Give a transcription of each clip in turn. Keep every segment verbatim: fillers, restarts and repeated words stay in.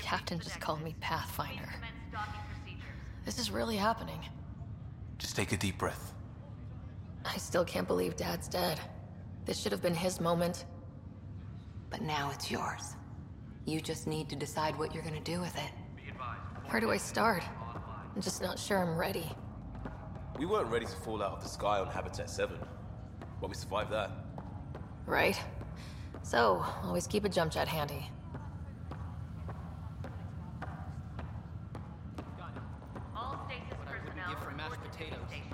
captain just called me Pathfinder. This is really happening. Just take a deep breath. I still can't believe Dad's dead. This should have been his moment. But now it's yours. You just need to decide what you're gonna do with it. Where do I start? I'm just not sure I'm ready. We weren't ready to fall out of the sky on Habitat seven, but we survived that. Right. So, always keep a jump jet handy. All stasis personnel give for mashed potatoes. Station.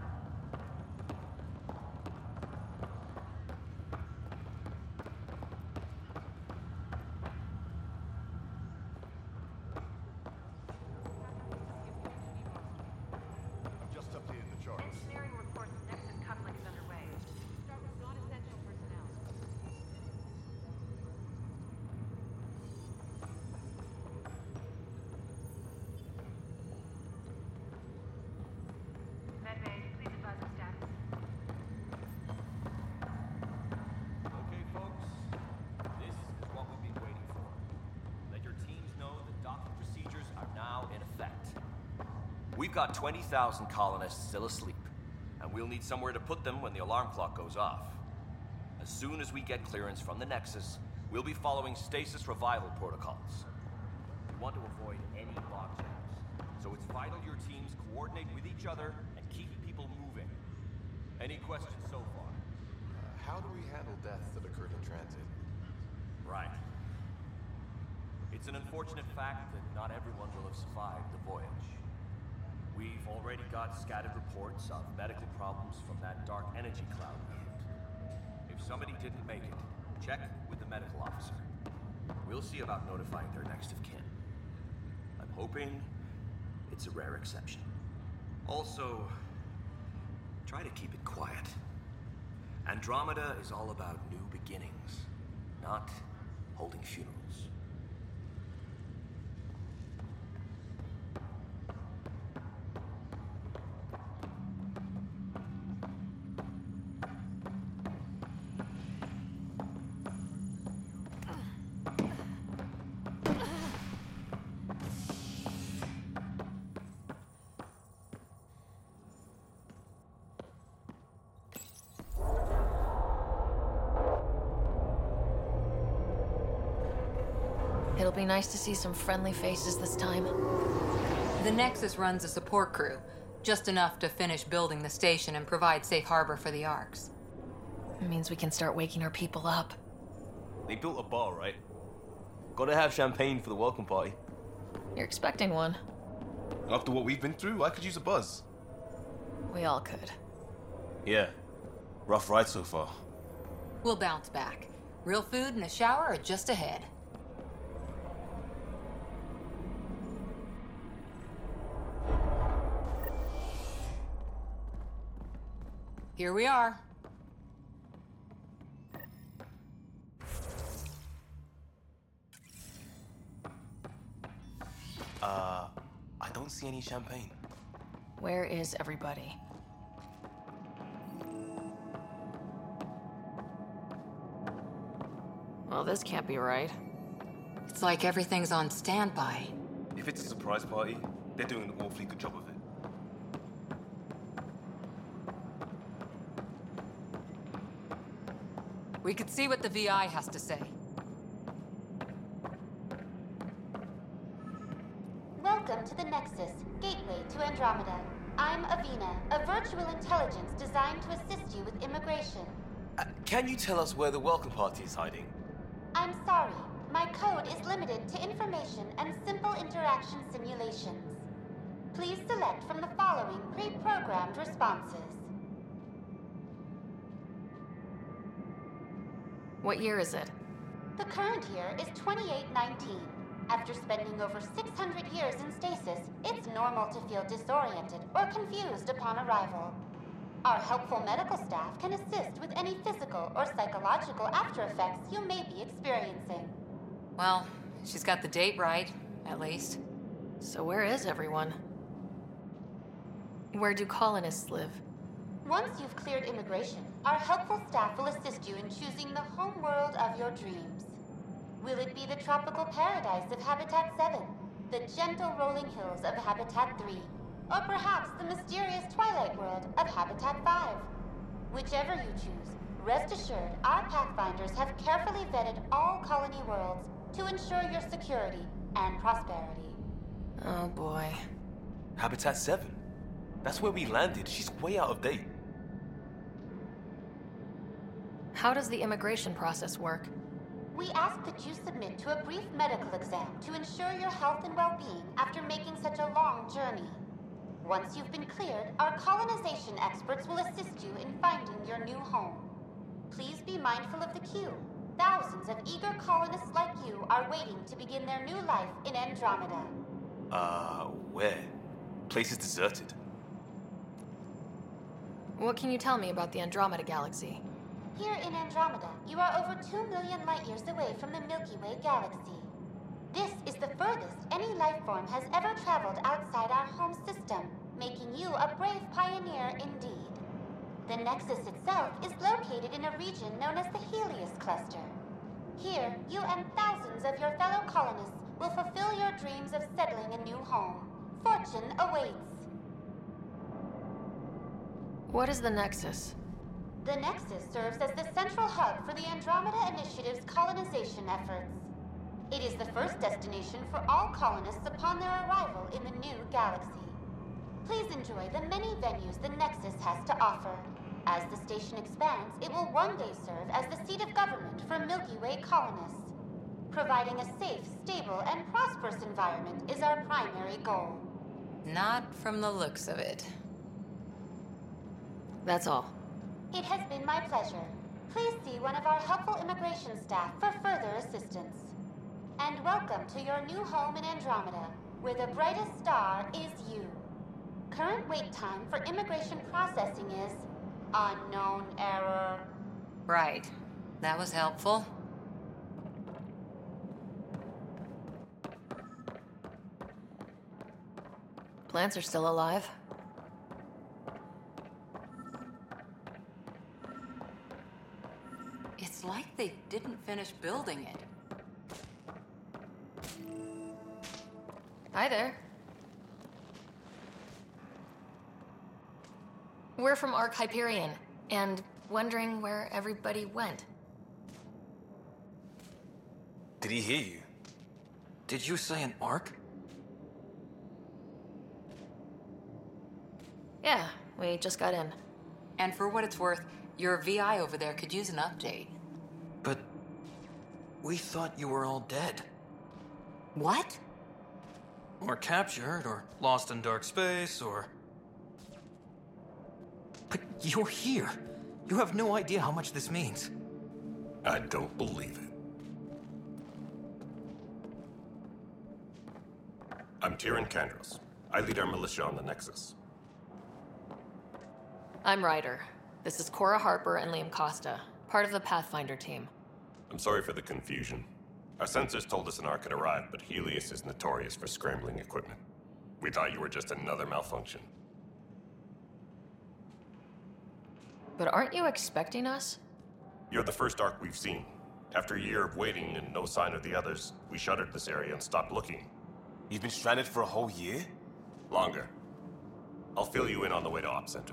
Just updated the charts. Engineering reports Nexus coupling is underway. Start with non-essential personnel. Medbay, please advise of status. Okay, folks. This is what we've been waiting for. Let your teams know that docking procedures are now in effect. We've got twenty thousand colonists still asleep, and we'll need somewhere to put them when the alarm clock goes off. As soon as we get clearance from the Nexus, we'll be following stasis revival protocols. We want to avoid any logjams, so it's vital your teams coordinate with each other and keep people moving. Any questions so far? Uh, how do we handle deaths that occurred in transit? Right. It's an unfortunate fact that not everyone will have survived the voyage. We've already got scattered reports of medical problems from that dark energy cloud we hit. If somebody didn't make it, check with the medical officer. We'll see about notifying their next of kin. I'm hoping it's a rare exception. Also, try to keep it quiet. Andromeda is all about new beginnings, not holding funerals. It'll be nice to see some friendly faces this time. The Nexus runs a support crew, just enough to finish building the station and provide safe harbor for the Arks. It means we can start waking our people up. They built a bar, right? Gotta have champagne for the welcome party. You're expecting one. After what we've been through, I could use a buzz. We all could. Yeah. Rough ride so far. We'll bounce back. Real food and a shower are just ahead. Here we are. Uh, I don't see any champagne. Where is everybody? Well, this can't be right. It's like everything's on standby. If it's a surprise party, they're doing an awfully good job of it. We could see what the V I has to say. Welcome to the Nexus, gateway to Andromeda. I'm Avina, a virtual intelligence designed to assist you with immigration. Uh, can you tell us where the welcome party is hiding? I'm sorry, my code is limited to information and simple interaction simulations. Please select from the following pre-programmed responses. What year is it? The current year is twenty-eight nineteen. After spending over six hundred years in stasis, it's normal to feel disoriented or confused upon arrival. Our helpful medical staff can assist with any physical or psychological after effects you may be experiencing. Well, she's got the date right, at least. So where is everyone? Where do colonists live? Once you've cleared immigration, our helpful staff will assist you in choosing the home world of your dreams. Will it be the tropical paradise of Habitat seven, the gentle rolling hills of Habitat three, or perhaps the mysterious twilight world of Habitat five? Whichever you choose, rest assured our Pathfinders have carefully vetted all colony worlds to ensure your security and prosperity. Oh boy. Habitat seven? That's where we landed. She's way out of date. How does the immigration process work? We ask that you submit to a brief medical exam to ensure your health and well-being after making such a long journey. Once you've been cleared, our colonization experts will assist you in finding your new home. Please be mindful of the queue. Thousands of eager colonists like you are waiting to begin their new life in Andromeda. Uh, where? Place is deserted. What can you tell me about the Andromeda Galaxy? Here in Andromeda, you are over two million light years away from the Milky Way galaxy. This is the furthest any life form has ever traveled outside our home system, making you a brave pioneer indeed. The Nexus itself is located in a region known as the Helios Cluster. Here, you and thousands of your fellow colonists will fulfill your dreams of settling a new home. Fortune awaits. What is the Nexus? The Nexus serves as the central hub for the Andromeda Initiative's colonization efforts. It is the first destination for all colonists upon their arrival in the new galaxy. Please enjoy the many venues the Nexus has to offer. As the station expands, it will one day serve as the seat of government for Milky Way colonists. Providing a safe, stable, and prosperous environment is our primary goal. Not from the looks of it. That's all. It has been my pleasure. Please see one of our helpful immigration staff for further assistance. And welcome to your new home in Andromeda, where the brightest star is you. Current wait time for immigration processing is unknown error. Right. That was helpful. Plants are still alive. It's like they didn't finish building it. Hi there. We're from Ark Hyperion, and wondering where everybody went. Did he hear you? Did you say an arc? Yeah, we just got in. And for what it's worth, your V I over there could use an update. But we thought you were all dead. What? Or captured, or lost in dark space, or... But you're here. You have no idea how much this means. I don't believe it. I'm Tyrion Kandros. I lead our militia on the Nexus. I'm Ryder. This is Cora Harper and Liam Costa, part of the Pathfinder team. I'm sorry for the confusion. Our sensors told us an Ark had arrived, but Helios is notorious for scrambling equipment. We thought you were just another malfunction. But aren't you expecting us? You're the first Ark we've seen. After a year of waiting and no sign of the others, we shuttered this area and stopped looking. You've been stranded for a whole year? Longer. I'll fill you in on the way to Op Center.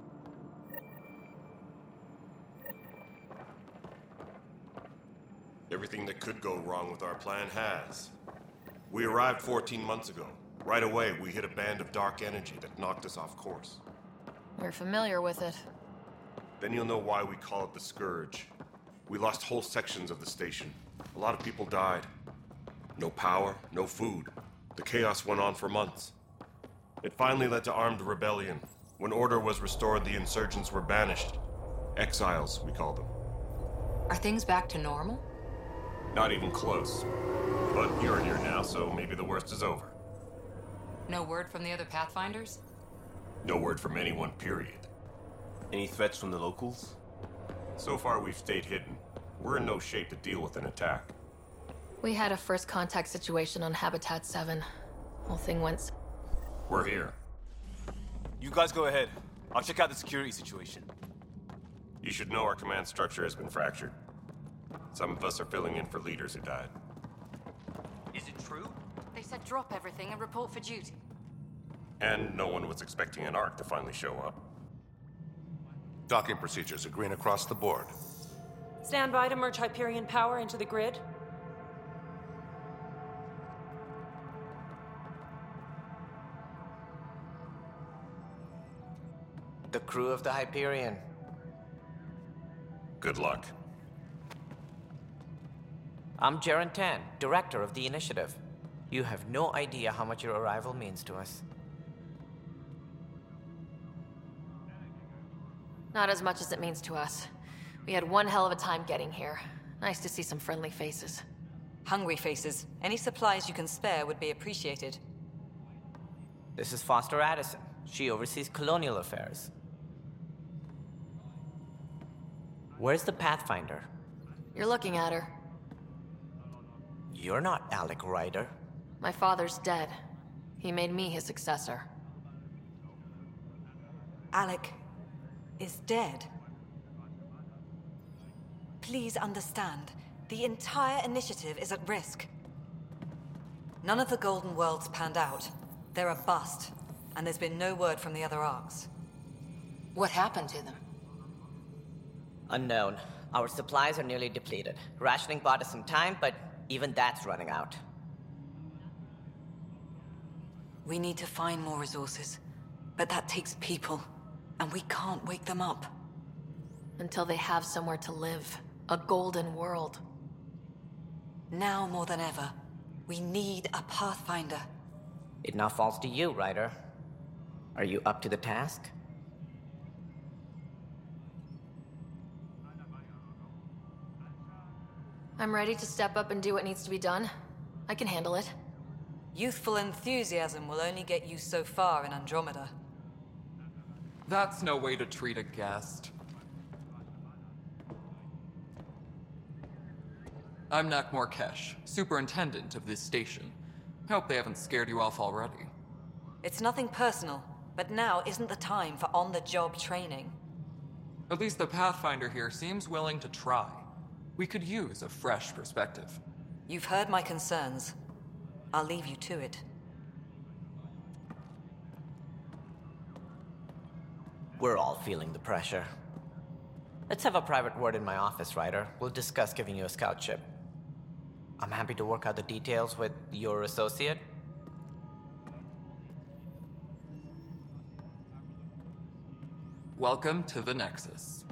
Everything that could go wrong with our plan has. We arrived fourteen months ago. Right away, we hit a band of dark energy that knocked us off course. We're familiar with it. Then you'll know why we call it the Scourge. We lost whole sections of the station. A lot of people died. No power, no food. The chaos went on for months. It finally led to armed rebellion. When order was restored, the insurgents were banished. Exiles, we call them. Are things back to normal? Not even close. But you're here now, so maybe the worst is over. No word from the other Pathfinders? No word from anyone, period. Any threats from the locals? So far, we've stayed hidden. We're in no shape to deal with an attack. We had a first contact situation on Habitat seven. Whole thing went... s- We're here. You guys go ahead. I'll check out the security situation. You should know our command structure has been fractured. Some of us are filling in for leaders who died. Is it true? They said drop everything and report for duty. And no one was expecting an Ark to finally show up. Docking procedures are green across the board. Stand by to merge Hyperion power into the grid. The crew of the Hyperion. Good luck. I'm Jaren Tan, director of the initiative. You have no idea how much your arrival means to us. Not as much as it means to us. We had one hell of a time getting here. Nice to see some friendly faces. Hungry faces. Any supplies you can spare would be appreciated. This is Foster Addison. She oversees colonial affairs. Where's the Pathfinder? You're looking at her. You're not Alec Ryder. My father's dead. He made me his successor. Alec is dead. Please understand, the entire initiative is at risk. None of the Golden Worlds panned out. They're a bust, and there's been no word from the other arcs. What happened to them? Unknown. Our supplies are nearly depleted. Rationing bought us some time, but even that's running out. We need to find more resources, but that takes people, and we can't wake them up. Until they have somewhere to live. A golden world. Now more than ever, we need a Pathfinder. It now falls to you, Ryder. Are you up to the task? I'm ready to step up and do what needs to be done. I can handle it. Youthful enthusiasm will only get you so far in Andromeda. That's no way to treat a guest. I'm Nakmor Kesh, superintendent of this station. Hope they haven't scared you off already. It's nothing personal, but now isn't the time for on-the-job training. At least the Pathfinder here seems willing to try. We could use a fresh perspective. You've heard my concerns. I'll leave you to it. We're all feeling the pressure. Let's have a private word in my office, Ryder. We'll discuss giving you a scout ship. I'm happy to work out the details with your associate. Welcome to the Nexus.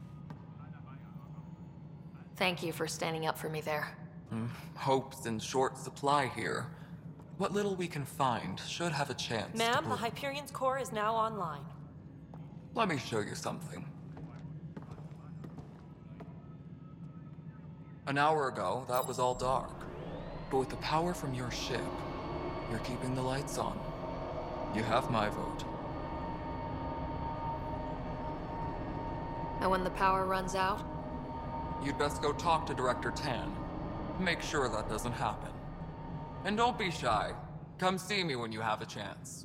Thank you for standing up for me there. Mm, hope's in short supply here. What little we can find should have a chance. Ma'am, to the Hyperion's core is now online. Let me show you something. An hour ago, that was all dark. But with the power from your ship, you're keeping the lights on. You have my vote. And when the power runs out? You'd best go talk to Director Tan. Make sure that doesn't happen. And don't be shy. Come see me when you have a chance.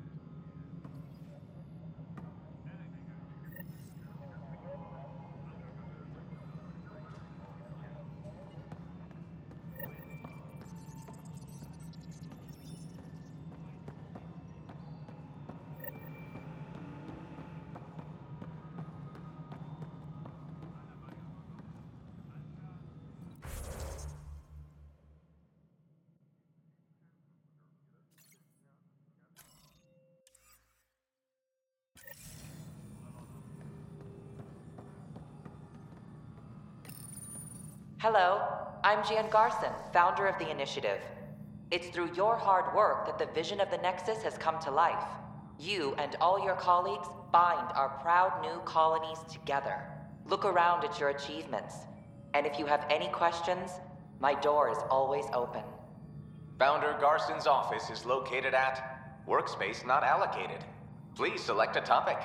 Hello, I'm Jan Garson, founder of the Initiative. It's through your hard work that the vision of the Nexus has come to life. You and all your colleagues bind our proud new colonies together. Look around at your achievements. And if you have any questions, my door is always open. Founder Garson's office is located at Workspace Not Allocated. Please select a topic.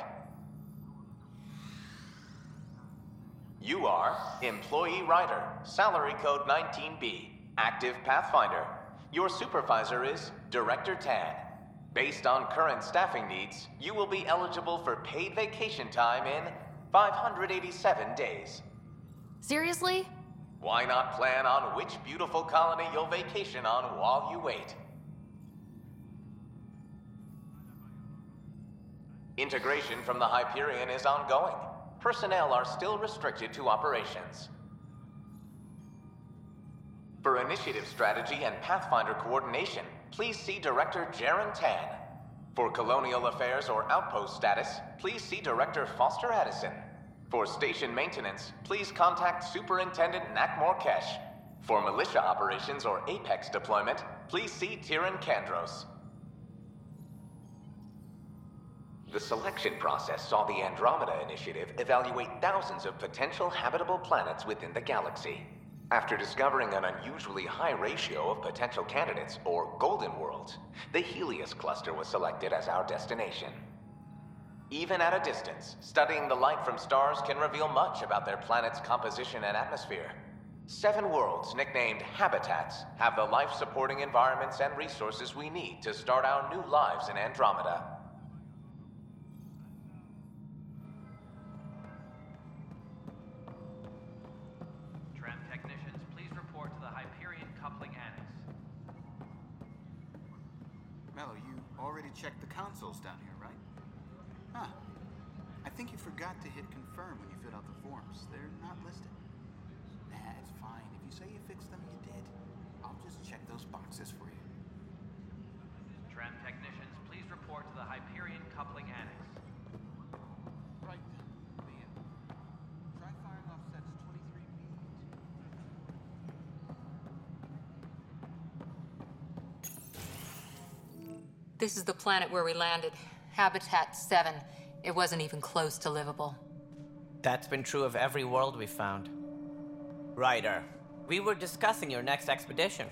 You are Employee Rider, Salary Code nineteen B, Active Pathfinder. Your supervisor is Director Tan. Based on current staffing needs, you will be eligible for paid vacation time in five hundred eighty-seven days. Seriously? Why not plan on which beautiful colony you'll vacation on while you wait? Integration from the Hyperion is ongoing. Personnel are still restricted to operations. For initiative strategy and Pathfinder coordination, please see Director Jaren Tan. For colonial affairs or outpost status, please see Director Foster Addison. For station maintenance, please contact Superintendent Nakmor Kesh. For militia operations or Apex deployment, please see Tyran Kandros. The selection process saw the Andromeda Initiative evaluate thousands of potential habitable planets within the galaxy. After discovering an unusually high ratio of potential candidates, or Golden Worlds, the Helios Cluster was selected as our destination. Even at a distance, studying the light from stars can reveal much about their planet's composition and atmosphere. Seven worlds, nicknamed habitats, have the life-supporting environments and resources we need to start our new lives in Andromeda. Tram technicians, please report to the Hyperion Coupling Annex. Mello, you already checked the consoles down here, right? Huh. I think you forgot to hit confirm when you filled out the forms. They're not listed. Nah, it's fine. If you say you fixed them, you did. I'll just check those boxes for you. Tram technicians, please report to the Hyperion Coupling Annex. Right then. Liam. Try firing off sets twenty-three B. This is the planet where we landed. Habitat seven. It wasn't even close to livable. That's been true of every world we found. Ryder, we were discussing your next expedition.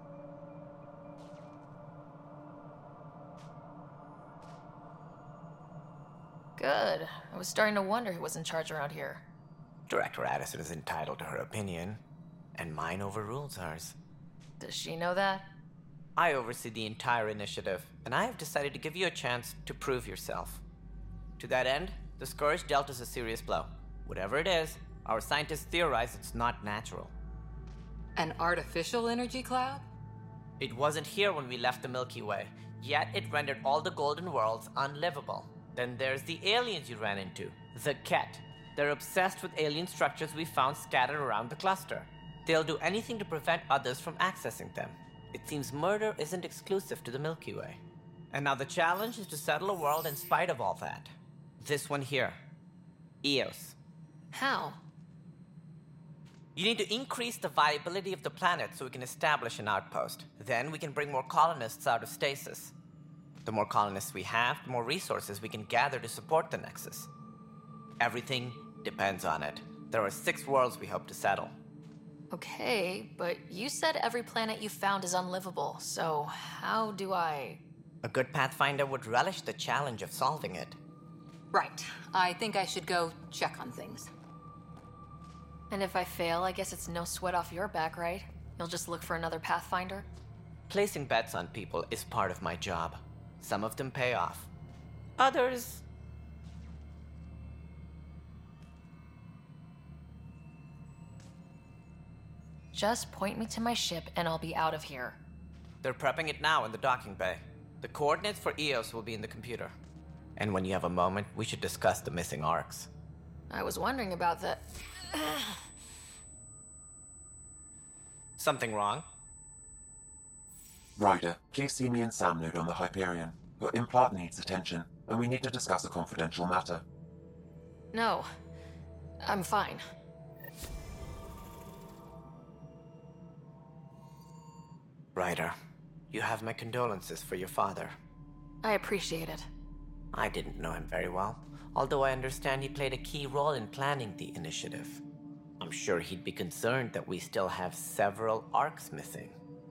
Good. I was starting to wonder who was in charge around here. Director Addison is entitled to her opinion, and mine overrules hers. Does she know that? I oversee the entire initiative, and I have decided to give you a chance to prove yourself. To that end, the Scourge dealt us a serious blow. Whatever it is, our scientists theorize it's not natural. An artificial energy cloud? It wasn't here when we left the Milky Way, yet it rendered all the Golden Worlds unlivable. Then there's the aliens you ran into, the Ket. They're obsessed with alien structures we found scattered around the cluster. They'll do anything to prevent others from accessing them. It seems murder isn't exclusive to the Milky Way. And now the challenge is to settle a world in spite of all that. This one here. Eos. How? You need to increase the viability of the planet so we can establish an outpost. Then we can bring more colonists out of stasis. The more colonists we have, the more resources we can gather to support the Nexus. Everything depends on it. There are six worlds we hope to settle. Okay, but you said every planet you found is unlivable, so how do I... A good Pathfinder would relish the challenge of solving it. Right. I think I should go check on things. And if I fail, I guess it's no sweat off your back, right? You'll just look for another Pathfinder? Placing bets on people is part of my job. Some of them pay off. Others... Just point me to my ship and I'll be out of here. They're prepping it now in the docking bay. The coordinates for Eos will be in the computer. And when you have a moment, we should discuss the missing arcs. I was wondering about that. Something wrong? Ryder, please see me and Sam Node on the Hyperion. Your implant needs attention, and we need to discuss a confidential matter. No. I'm fine. Ryder, you have my condolences for your father. I appreciate it. I didn't know him very well, although I understand he played a key role in planning the initiative. I'm sure he'd be concerned that we still have several arcs missing.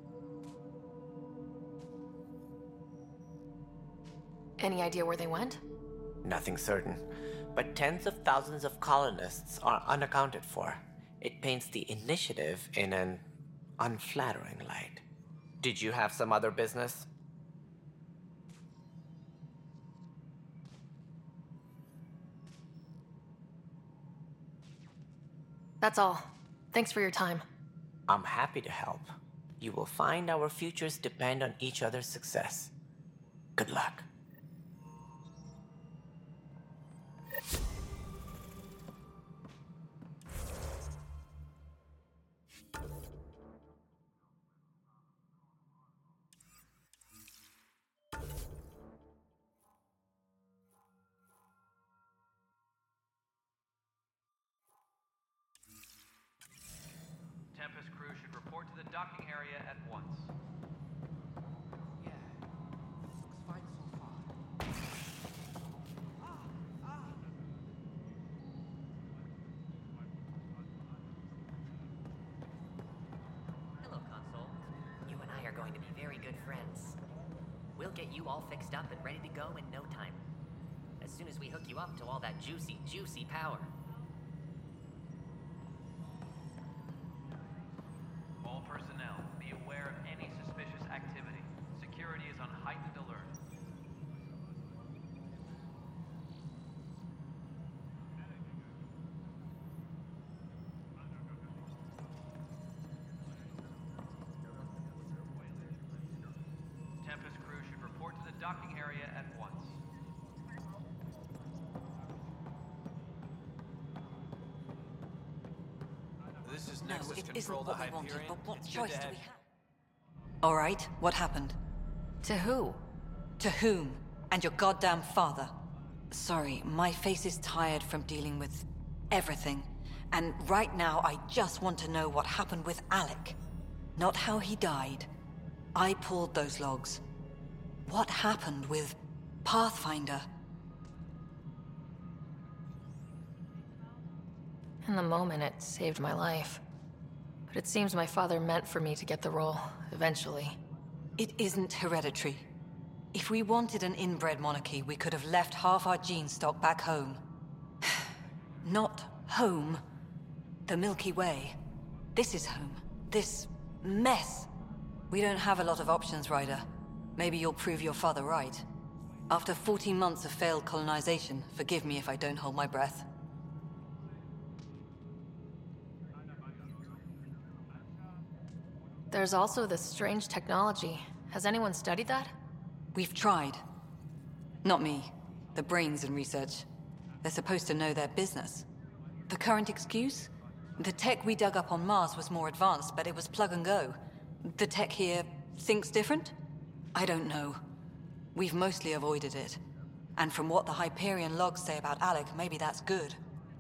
Any idea where they went? Nothing certain, but tens of thousands of colonists are unaccounted for. It paints the initiative in an unflattering light. Did you have some other business? That's all. Thanks for your time. I'm happy to help. You will find our futures depend on each other's success. Good luck. Tempest crew should report to the docking area at once. Yeah, looks fine so far. Hello, Console. You and I are going to be very good friends. We'll get you all fixed up and ready to go in no time. As soon as we hook you up to all that juicy, juicy power. All personnel, be aware of any suspicious activity. Security is on heightened alert. Tempest crew should report to the docking area at once. This is Nexus no, it isn't what we wanted, but what choice do we have? All right, what happened? To who? To whom? And your goddamn father. Sorry, my face is tired from dealing with everything. And right now, I just want to know what happened with Alec. Not how he died. I pulled those logs. What happened with Pathfinder? In the moment, it saved my life. But it seems my father meant for me to get the role, eventually. It isn't hereditary. If we wanted an inbred monarchy, we could have left half our gene stock back home. Not home. The Milky Way. This is home. This mess. We don't have a lot of options, Ryder. Maybe you'll prove your father right. After fourteen months of failed colonization, forgive me if I don't hold my breath. There's also this strange technology. Has anyone studied that? We've tried. Not me. The brains in research. They're supposed to know their business. The current excuse? The tech we dug up on Mars was more advanced, but it was plug and go. The tech here thinks different? I don't know. We've mostly avoided it. And from what the Hyperion logs say about Alec, maybe that's good.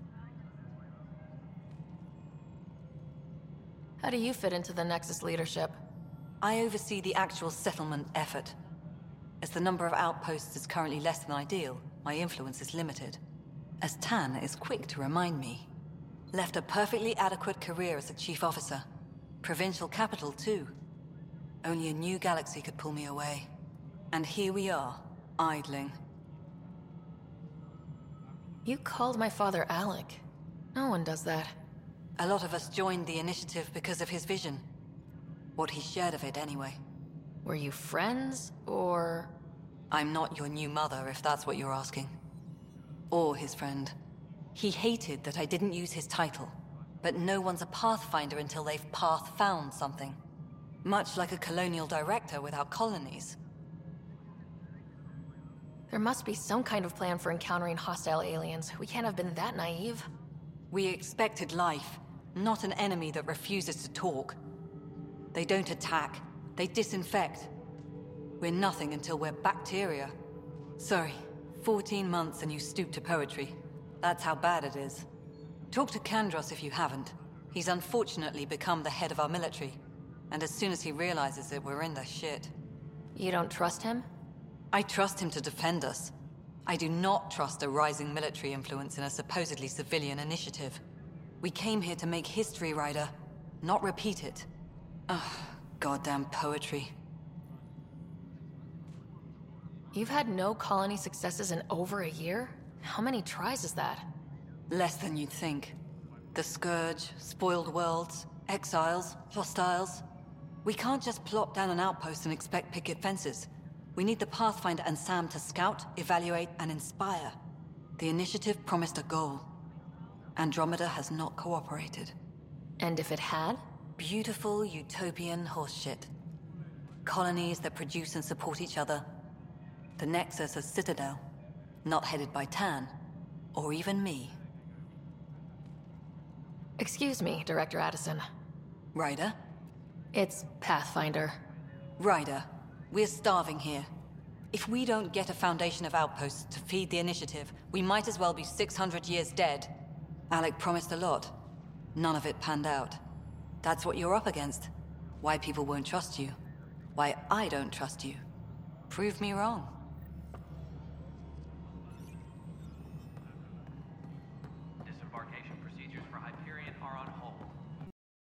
How do you fit into the Nexus leadership? I oversee the actual settlement effort. As the number of outposts is currently less than ideal, my influence is limited. As Tan is quick to remind me. Left a perfectly adequate career as a chief officer. Provincial capital, too. Only a new galaxy could pull me away. And here we are, idling. You called my father Alec. No one does that. A lot of us joined the initiative because of his vision. What he shared of it, anyway. Were you friends, or...? I'm not your new mother, if that's what you're asking. Or his friend. He hated that I didn't use his title. But no one's a Pathfinder until they've path-found something. Much like a colonial director without colonies. There must be some kind of plan for encountering hostile aliens. We can't have been that naive. We expected life, not an enemy that refuses to talk. They don't attack, they disinfect. We're nothing until we're bacteria. Sorry, fourteen months and you stoop to poetry. That's how bad it is. Talk to Kandros if you haven't. He's unfortunately become the head of our military. And as soon as he realizes it, we're in the shit. You don't trust him? I trust him to defend us. I do not trust a rising military influence in a supposedly civilian initiative. We came here to make history, Ryder, not repeat it. Ugh, goddamn poetry. You've had no colony successes in over a year? How many tries is that? Less than you'd think. The Scourge, spoiled worlds, exiles, hostiles. We can't just plop down an outpost and expect picket fences. We need the Pathfinder and Sam to scout, evaluate, and inspire. The initiative promised a goal. Andromeda has not cooperated. And if it had? Beautiful utopian horseshit. Colonies that produce and support each other. The Nexus a citadel, not headed by Tann, or even me. Excuse me, Director Addison. Ryder? It's Pathfinder. Ryder, we're starving here. If we don't get a foundation of outposts to feed the initiative, we might as well be six hundred years dead. Alec promised a lot. None of it panned out. That's what you're up against. Why people won't trust you. Why I don't trust you. Prove me wrong.